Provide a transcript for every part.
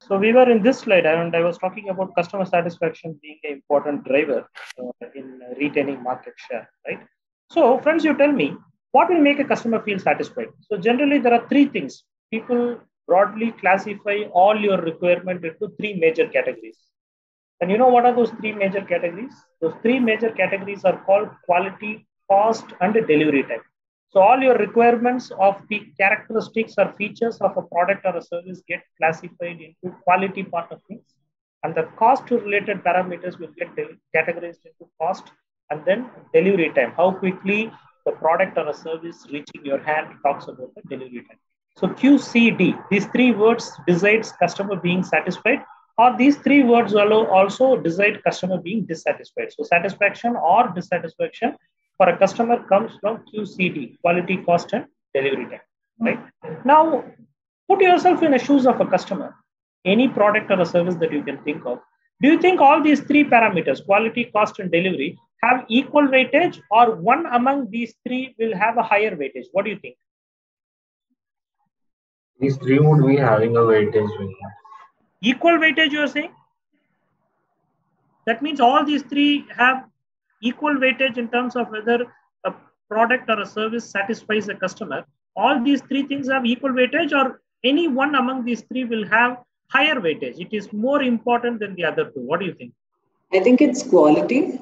So we were in this slide, and I was talking about customer satisfaction being an important driver in retaining market share, right? So, friends, you tell me what will make a customer feel satisfied. So, generally, there are three things. People broadly classify all your requirement into three major categories. And you know what are those three major categories? Those three major categories are called quality, cost, and delivery time. So all your requirements of the characteristics or features of a product or a service get classified into quality part of things. And the cost related parameters will get categorized into cost and then delivery time. How quickly the product or a service reaching your hand talks about the delivery time. So QCD, these three words decides customer being satisfied, or these three words also decide customer being dissatisfied. So satisfaction or dissatisfaction for a customer comes from QCD, quality, cost, and delivery time. Right now, put yourself in the shoes of a customer. Any product or a service that you can think of. Do you think all these three parameters, quality, cost, and delivery, have equal weightage, or one among these three will have a higher weightage? What do you think? These three would be having a weightage. Equal weightage, you are saying? That means all these three have equal weightage in terms of whether a product or a service satisfies the customer. All these three things have equal weightage, or any one among these three will have higher weightage. It is more important than the other two. What do you think? I think it's quality.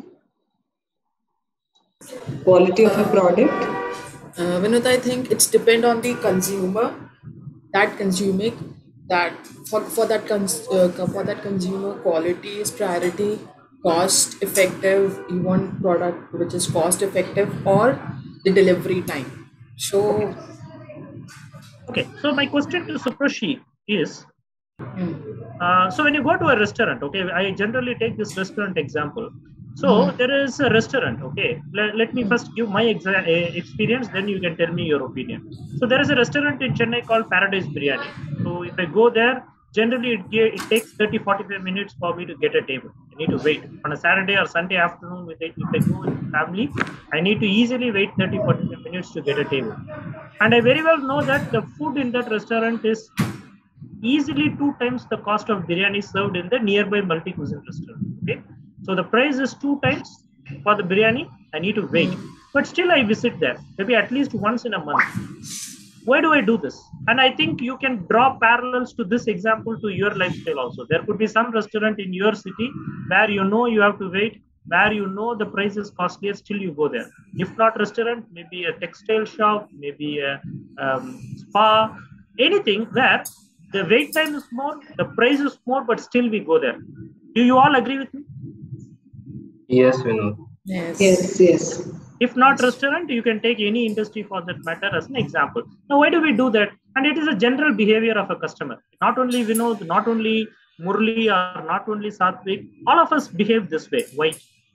Quality of a product. Vinod, I think it's depend on the consumer, that consuming that for that consumer, quality is priority, cost effective. You want product which is cost effective, or the delivery time. So okay. So my question to Suprashi is, so when you go to a restaurant, okay, I generally take this restaurant example. So there is a restaurant, okay. Let me first give my experience, then you can tell me your opinion. So there is a restaurant in Chennai called Paradise Biryani. So if I go there, generally it takes 30-45 minutes for me to get a table. I need to wait. On a Saturday or Sunday afternoon, if I go with family, I need to easily wait 30-45 minutes to get a table. And I very well know that the food in that restaurant is easily 2 times the cost of biryani served in the nearby multi-cuisine restaurant. Okay, so the price is 2 times for the biryani. I need to wait, but still I visit there maybe at least once in a month. Why do I do this? And I think you can draw parallels to this example to your lifestyle also. There could be some restaurant in your city where you know you have to wait, where you know the price is costlier, still you go there. If not restaurant, maybe a textile shop, maybe a spa, anything where the wait time is more, the price is more, but still we go there. Do you all agree with me? Yes, Vinod. Yes. If not restaurant, you can take any industry for that matter as an example. Now, why do we do that? And it is a general behavior of a customer. Not only Vinod, not only Murli, or not only Satvik, all of us behave this way. Why?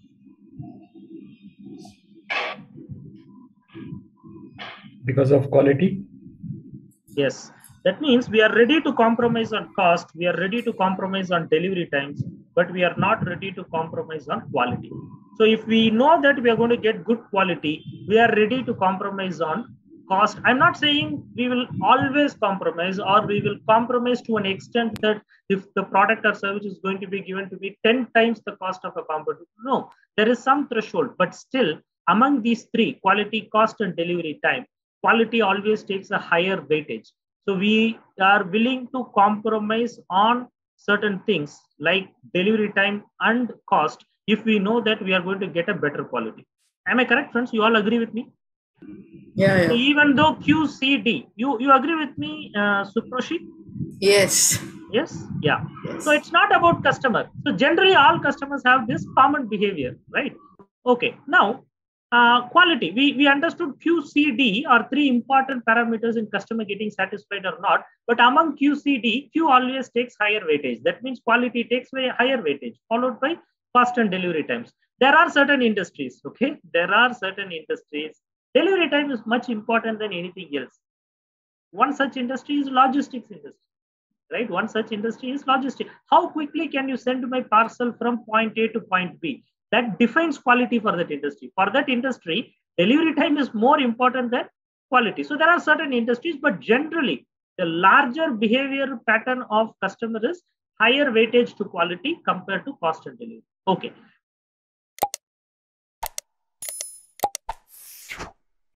Because of quality. Yes. That means we are ready to compromise on cost, we are ready to compromise on delivery times, but we are not ready to compromise on quality. So if we know that we are going to get good quality, we are ready to compromise on cost. I'm not saying we will always compromise, or we will compromise to an extent that if the product or service is going to be given to be 10 times the cost of a competitor. No, there is some threshold, but still among these three, quality, cost, and delivery time, quality always takes a higher weightage. So we are willing to compromise on certain things like delivery time and cost if we know that we are going to get a better quality. Am I correct, friends? You all agree with me? Yeah. So even though QCD, you agree with me, Suprashi? Yes. Yes? Yeah. So it's not about customer. So generally all customers have this common behavior, right? Okay. Now, quality. We understood QCD are three important parameters in customer getting satisfied or not. But among QCD, Q always takes higher weightage. That means quality takes higher weightage, followed by cost and delivery times. There are certain industries, okay? There are certain industries. Delivery time is much important than anything else. One such industry is logistics industry, right? One such industry is logistics. How quickly can you send my parcel from point A to point B? That defines quality for that industry. For that industry, delivery time is more important than quality. So there are certain industries, but generally the larger behavior pattern of customer is higher weightage to quality compared to cost and delivery. Okay.